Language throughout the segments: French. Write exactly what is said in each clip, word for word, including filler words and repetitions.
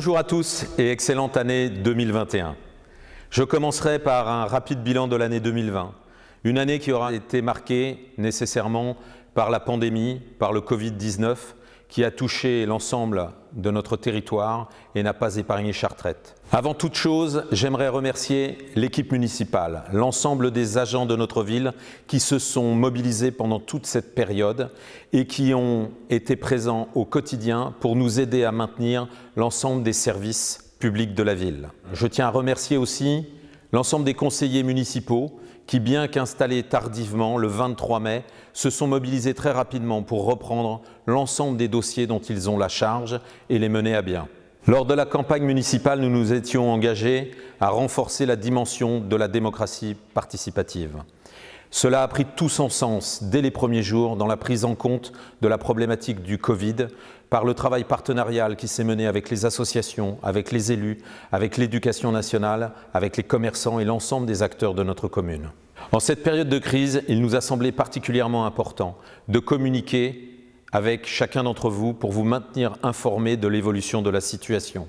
Bonjour à tous et excellente année deux mille vingt et un. Je commencerai par un rapide bilan de l'année deux mille vingt. Une année qui aura été marquée nécessairement par la pandémie, par le Covid dix-neuf, qui a touché l'ensemble de notre territoire et n'a pas épargné Chartrette. Avant toute chose, j'aimerais remercier l'équipe municipale, l'ensemble des agents de notre ville qui se sont mobilisés pendant toute cette période et qui ont été présents au quotidien pour nous aider à maintenir l'ensemble des services publics de la ville. Je tiens à remercier aussi l'ensemble des conseillers municipaux qui, bien qu'installés tardivement, le vingt-trois mai, se sont mobilisés très rapidement pour reprendre l'ensemble des dossiers dont ils ont la charge et les mener à bien. Lors de la campagne municipale, nous nous étions engagés à renforcer la dimension de la démocratie participative. Cela a pris tout son sens dès les premiers jours dans la prise en compte de la problématique du Covid, par le travail partenarial qui s'est mené avec les associations, avec les élus, avec l'éducation nationale, avec les commerçants et l'ensemble des acteurs de notre commune. En cette période de crise, il nous a semblé particulièrement important de communiquer avec chacun d'entre vous pour vous maintenir informés de l'évolution de la situation.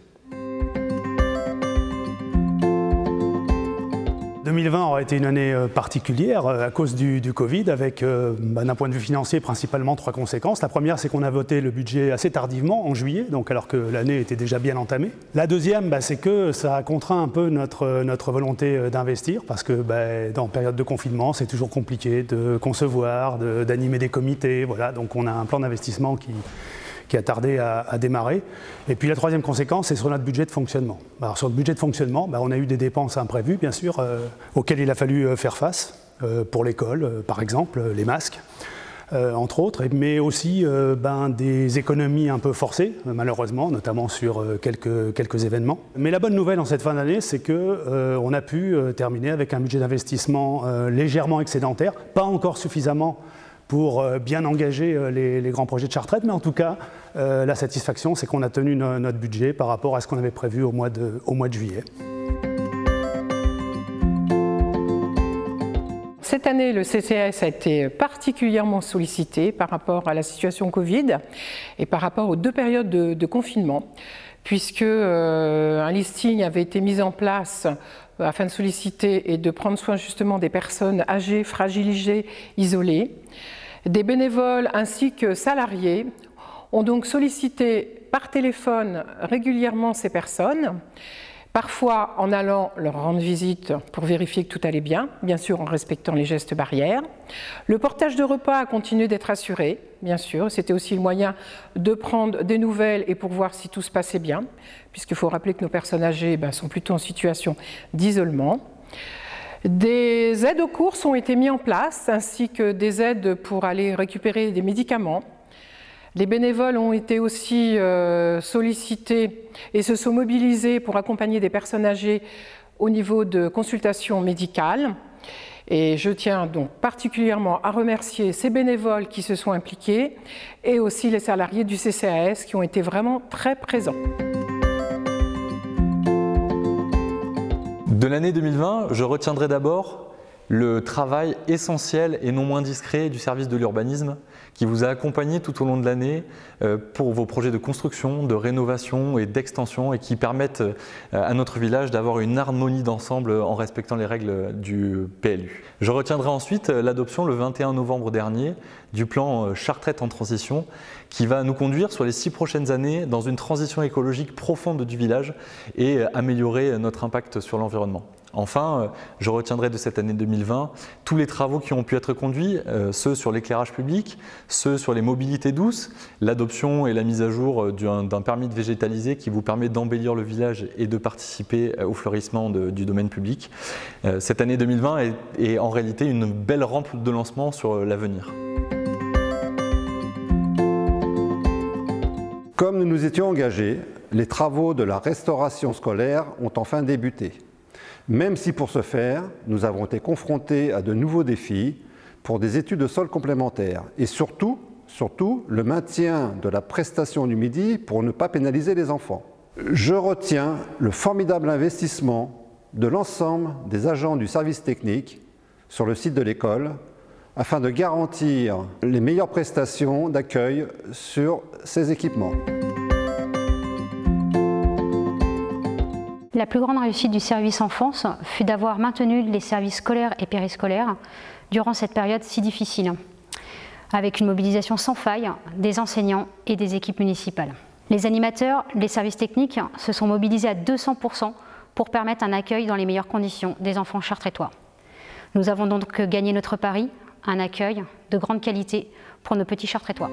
deux mille vingt aura été une année particulière à cause du, du Covid, avec euh, bah, d'un point de vue financier principalement trois conséquences. La première, c'est qu'on a voté le budget assez tardivement, en juillet, donc alors que l'année était déjà bien entamée. La deuxième, bah, c'est que ça a contraint un peu notre, notre volonté d'investir, parce que bah, dans période de confinement, c'est toujours compliqué de concevoir, de, d'animer des comités, voilà. Donc on a un plan d'investissement qui qui a tardé à, à démarrer. Et puis la troisième conséquence, c'est sur notre budget de fonctionnement. Alors sur le budget de fonctionnement, bah, on a eu des dépenses imprévues, bien sûr, euh, auxquelles il a fallu euh, faire face, euh, pour l'école, euh, par exemple, euh, les masques, euh, entre autres, mais aussi euh, ben, des économies un peu forcées, euh, malheureusement, notamment sur euh, quelques, quelques événements. Mais la bonne nouvelle en cette fin d'année, c'est qu'on euh, a pu euh, terminer avec un budget d'investissement euh, légèrement excédentaire, pas encore suffisamment pour bien engager les, les grands projets de Chartrette, mais en tout cas, euh, la satisfaction, c'est qu'on a tenu no, notre budget par rapport à ce qu'on avait prévu au mois de, au mois de juillet. Cette année, le C C A S a été particulièrement sollicité par rapport à la situation Covid et par rapport aux deux périodes de, de confinement, puisque euh, un listing avait été mis en place afin de solliciter et de prendre soin justement des personnes âgées, fragilisées, isolées. Des bénévoles ainsi que salariés ont donc sollicité par téléphone régulièrement ces personnes, parfois en allant leur rendre visite pour vérifier que tout allait bien, bien sûr en respectant les gestes barrières. Le portage de repas a continué d'être assuré, bien sûr, c'était aussi le moyen de prendre des nouvelles et pour voir si tout se passait bien, puisqu'il faut rappeler que nos personnes âgées ben, sont plutôt en situation d'isolement. Des aides aux courses ont été mises en place, ainsi que des aides pour aller récupérer des médicaments. Les bénévoles ont été aussi euh, sollicités et se sont mobilisés pour accompagner des personnes âgées au niveau de consultations médicales. Et je tiens donc particulièrement à remercier ces bénévoles qui se sont impliqués et aussi les salariés du C C A S qui ont été vraiment très présents. De l'année deux mille vingt, je retiendrai d'abord le travail essentiel et non moins discret du service de l'urbanisme qui vous a accompagné tout au long de l'année pour vos projets de construction, de rénovation et d'extension et qui permettent à notre village d'avoir une harmonie d'ensemble en respectant les règles du P L U. Je retiendrai ensuite l'adoption le vingt et un novembre dernier du plan Chartrette en transition qui va nous conduire sur les six prochaines années dans une transition écologique profonde du village et améliorer notre impact sur l'environnement. Enfin, je retiendrai de cette année deux mille vingt tous les travaux qui ont pu être conduits, euh, ceux sur l'éclairage public, ceux sur les mobilités douces, l'adoption et la mise à jour d'un permis de végétaliser qui vous permet d'embellir le village et de participer au fleurissement de, du domaine public. Euh, cette année deux mille vingt est, est en réalité une belle rampe de lancement sur l'avenir. Comme nous nous étions engagés, les travaux de la restauration scolaire ont enfin débuté. Même si pour ce faire, nous avons été confrontés à de nouveaux défis pour des études de sol complémentaires et surtout, surtout le maintien de la prestation du midi pour ne pas pénaliser les enfants. Je retiens le formidable investissement de l'ensemble des agents du service technique sur le site de l'école afin de garantir les meilleures prestations d'accueil sur ces équipements. La plus grande réussite du service enfance fut d'avoir maintenu les services scolaires et périscolaires durant cette période si difficile, avec une mobilisation sans faille des enseignants et des équipes municipales. Les animateurs, les services techniques se sont mobilisés à deux cents pour cent pour permettre un accueil dans les meilleures conditions des enfants chartrétois. Nous avons donc gagné notre pari, un accueil de grande qualité pour nos petits chartrétois.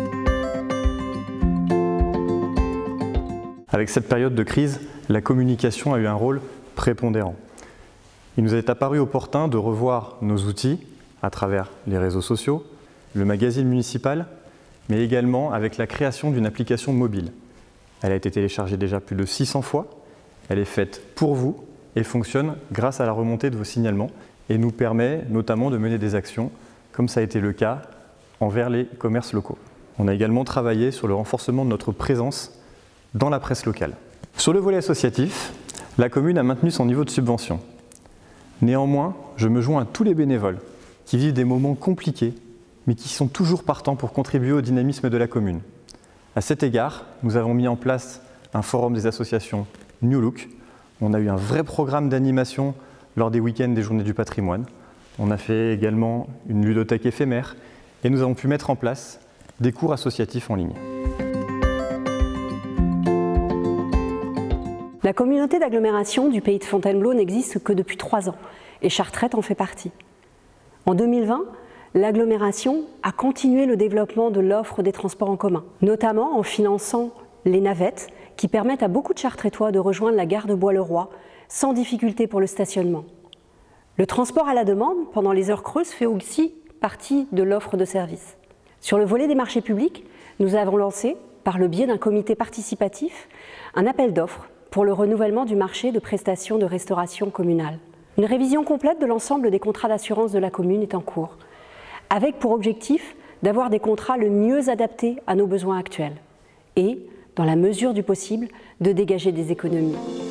Avec cette période de crise, la communication a eu un rôle prépondérant. Il nous est apparu opportun de revoir nos outils à travers les réseaux sociaux, le magazine municipal, mais également avec la création d'une application mobile. Elle a été téléchargée déjà plus de six cents fois, elle est faite pour vous et fonctionne grâce à la remontée de vos signalements et nous permet notamment de mener des actions, comme ça a été le cas envers les commerces locaux. On a également travaillé sur le renforcement de notre présence dans la presse locale. Sur le volet associatif, la commune a maintenu son niveau de subvention. Néanmoins, je me joins à tous les bénévoles qui vivent des moments compliqués, mais qui sont toujours partants pour contribuer au dynamisme de la commune. À cet égard, nous avons mis en place un forum des associations New Look. On a eu un vrai programme d'animation lors des week-ends des Journées du patrimoine. On a fait également une ludothèque éphémère et nous avons pu mettre en place des cours associatifs en ligne. La communauté d'agglomération du pays de Fontainebleau n'existe que depuis trois ans et Chartrette en fait partie. En deux mille vingt, l'agglomération a continué le développement de l'offre des transports en commun, notamment en finançant les navettes qui permettent à beaucoup de Chartrétois de rejoindre la gare de Bois-le-Roi sans difficulté pour le stationnement. Le transport à la demande pendant les heures creuses fait aussi partie de l'offre de service. Sur le volet des marchés publics, nous avons lancé, par le biais d'un comité participatif, un appel d'offres pour le renouvellement du marché de prestations de restauration communale. Une révision complète de l'ensemble des contrats d'assurance de la commune est en cours, avec pour objectif d'avoir des contrats le mieux adaptés à nos besoins actuels et, dans la mesure du possible, de dégager des économies.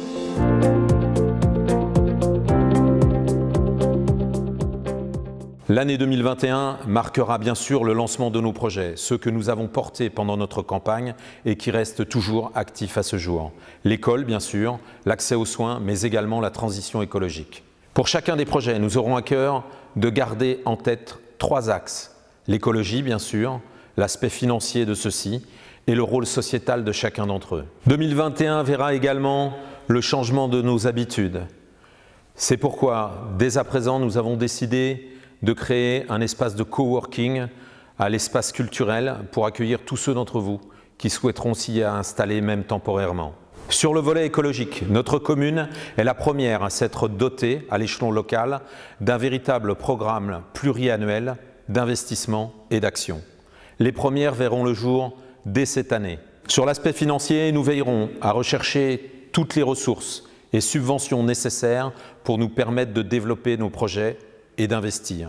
L'année deux mille vingt et un marquera bien sûr le lancement de nos projets, ceux que nous avons portés pendant notre campagne et qui restent toujours actifs à ce jour. L'école, bien sûr, l'accès aux soins, mais également la transition écologique. Pour chacun des projets, nous aurons à cœur de garder en tête trois axes. L'écologie, bien sûr, l'aspect financier de ceux-ci et le rôle sociétal de chacun d'entre eux. deux mille vingt et un verra également le changement de nos habitudes. C'est pourquoi, dès à présent, nous avons décidé de créer un espace de coworking à l'espace culturel pour accueillir tous ceux d'entre vous qui souhaiteront s'y installer même temporairement. Sur le volet écologique, notre commune est la première à s'être dotée à l'échelon local d'un véritable programme pluriannuel d'investissement et d'action. Les premières verront le jour dès cette année. Sur l'aspect financier, nous veillerons à rechercher toutes les ressources et subventions nécessaires pour nous permettre de développer nos projets et d'investir.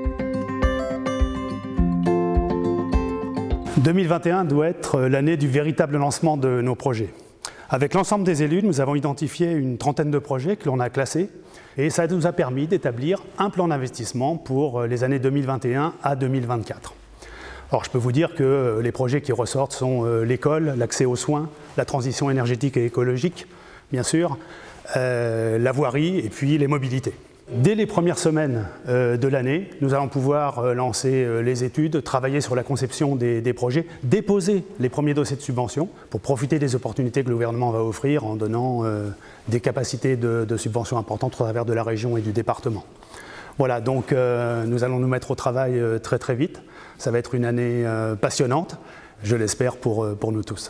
deux mille vingt et un doit être l'année du véritable lancement de nos projets. Avec l'ensemble des élus, nous avons identifié une trentaine de projets que l'on a classés et ça nous a permis d'établir un plan d'investissement pour les années deux mille vingt et un à deux mille vingt-quatre. Alors je peux vous dire que les projets qui ressortent sont l'école, l'accès aux soins, la transition énergétique et écologique, bien sûr, euh, la voirie et puis les mobilités. Dès les premières semaines euh, de l'année, nous allons pouvoir euh, lancer euh, les études, travailler sur la conception des, des projets, déposer les premiers dossiers de subvention pour profiter des opportunités que le gouvernement va offrir en donnant euh, des capacités de, de subvention importantes au travers de la région et du département. Voilà, donc euh, nous allons nous mettre au travail euh, très très vite. Ça va être une année euh, passionnante, je l'espère pour, euh, pour nous tous.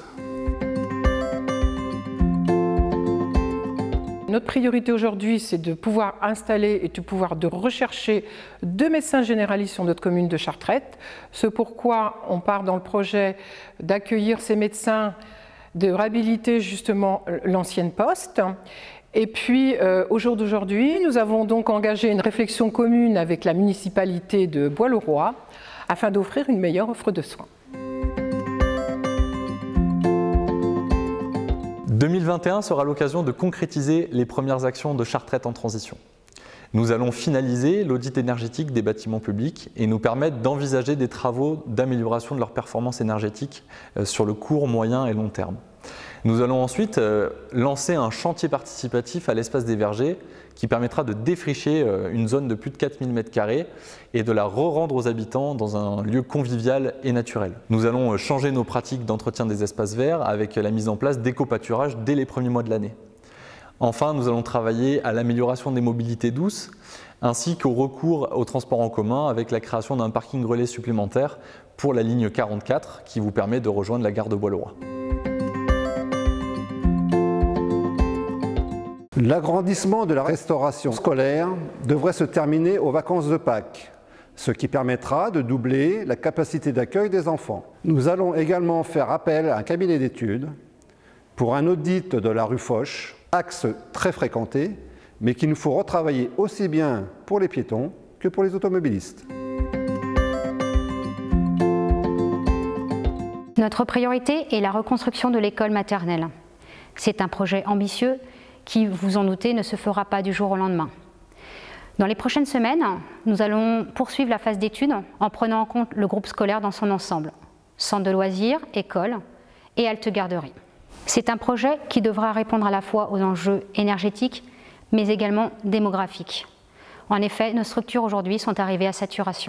Notre priorité aujourd'hui, c'est de pouvoir installer et de pouvoir de rechercher deux médecins généralistes sur notre commune de Chartrette. Ce pourquoi on part dans le projet d'accueillir ces médecins, de réhabiliter justement l'ancienne poste. Et puis, euh, au jour d'aujourd'hui, nous avons donc engagé une réflexion commune avec la municipalité de Bois-le-Roi afin d'offrir une meilleure offre de soins. deux mille vingt et un sera l'occasion de concrétiser les premières actions de Chartrette en transition. Nous allons finaliser l'audit énergétique des bâtiments publics et nous permettre d'envisager des travaux d'amélioration de leur performance énergétique sur le court, moyen et long terme. Nous allons ensuite euh, lancer un chantier participatif à l'espace des Vergers qui permettra de défricher euh, une zone de plus de quatre mille mètres carrés et de la re-rendre aux habitants dans un lieu convivial et naturel. Nous allons euh, changer nos pratiques d'entretien des espaces verts avec la mise en place d'éco-pâturage dès les premiers mois de l'année. Enfin, nous allons travailler à l'amélioration des mobilités douces ainsi qu'au recours au transport en commun avec la création d'un parking relais supplémentaire pour la ligne quarante-quatre qui vous permet de rejoindre la gare de Bois-le-Roi. L'agrandissement de la restauration scolaire devrait se terminer aux vacances de Pâques, ce qui permettra de doubler la capacité d'accueil des enfants. Nous allons également faire appel à un cabinet d'études pour un audit de la rue Foch, axe très fréquenté, mais qu'il nous faut retravailler aussi bien pour les piétons que pour les automobilistes. Notre priorité est la reconstruction de l'école maternelle. C'est un projet ambitieux qui, vous en doutez, ne se fera pas du jour au lendemain. Dans les prochaines semaines, nous allons poursuivre la phase d'études en prenant en compte le groupe scolaire dans son ensemble, centre de loisirs, école et halte garderie. C'est un projet qui devra répondre à la fois aux enjeux énergétiques, mais également démographiques. En effet, nos structures aujourd'hui sont arrivées à saturation.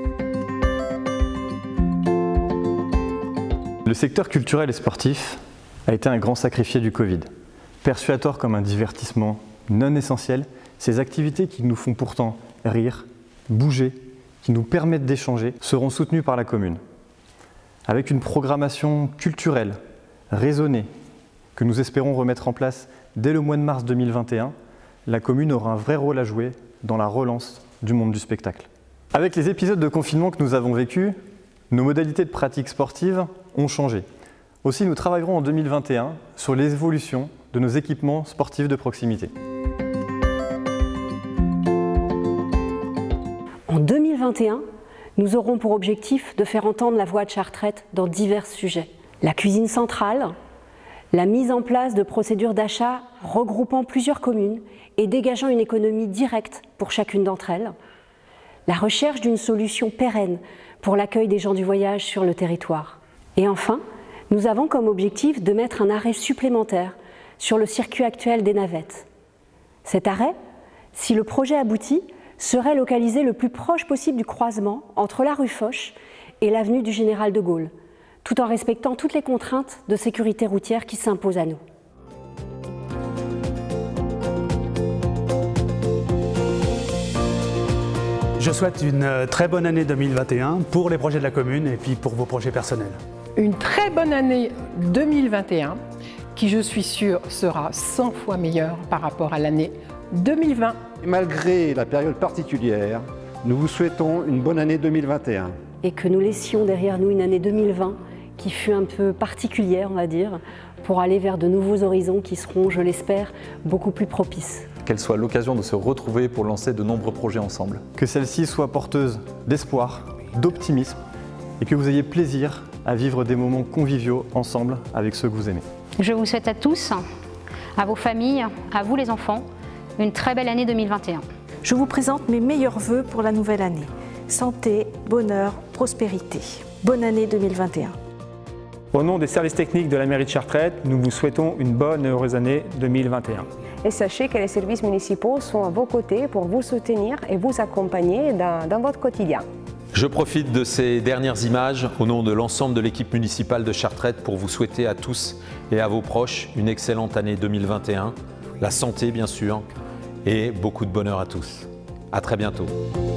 Le secteur culturel et sportif a été un grand sacrifié du Covid. Perçu à tort comme un divertissement non essentiel, ces activités qui nous font pourtant rire, bouger, qui nous permettent d'échanger, seront soutenues par la commune. Avec une programmation culturelle, raisonnée, que nous espérons remettre en place dès le mois de mars deux mille vingt et un, la commune aura un vrai rôle à jouer dans la relance du monde du spectacle. Avec les épisodes de confinement que nous avons vécus, nos modalités de pratique sportive ont changé. Aussi, nous travaillerons en deux mille vingt et un sur l'évolution de nos équipements sportifs de proximité. En deux mille vingt et un, nous aurons pour objectif de faire entendre la voix de Chartrette dans divers sujets. La cuisine centrale, la mise en place de procédures d'achat regroupant plusieurs communes et dégageant une économie directe pour chacune d'entre elles, la recherche d'une solution pérenne pour l'accueil des gens du voyage sur le territoire. Et enfin, nous avons comme objectif de mettre un arrêt supplémentaire sur le circuit actuel des navettes. Cet arrêt, si le projet aboutit, serait localisé le plus proche possible du croisement entre la rue Foch et l'avenue du Général de Gaulle, tout en respectant toutes les contraintes de sécurité routière qui s'imposent à nous. Je souhaite une très bonne année deux mille vingt et un pour les projets de la commune et puis pour vos projets personnels. Une très bonne année deux mille vingt et un qui, je suis sûre, sera cent fois meilleure par rapport à l'année deux mille vingt. Malgré la période particulière, nous vous souhaitons une bonne année deux mille vingt et un. Et que nous laissions derrière nous une année deux mille vingt qui fut un peu particulière, on va dire, pour aller vers de nouveaux horizons qui seront, je l'espère, beaucoup plus propices. Qu'elle soit l'occasion de se retrouver pour lancer de nombreux projets ensemble. Que celle-ci soit porteuse d'espoir, d'optimisme et que vous ayez plaisir à vivre des moments conviviaux ensemble avec ceux que vous aimez. Je vous souhaite à tous, à vos familles, à vous les enfants, une très belle année deux mille vingt et un. Je vous présente mes meilleurs vœux pour la nouvelle année. Santé, bonheur, prospérité. Bonne année deux mille vingt et un. Au nom des services techniques de la mairie de Chartrette, nous vous souhaitons une bonne et heureuse année deux mille vingt et un. Et sachez que les services municipaux sont à vos côtés pour vous soutenir et vous accompagner dans, dans votre quotidien. Je profite de ces dernières images au nom de l'ensemble de l'équipe municipale de Chartrette pour vous souhaiter à tous et à vos proches une excellente année deux mille vingt et un, la santé bien sûr, et beaucoup de bonheur à tous. À très bientôt.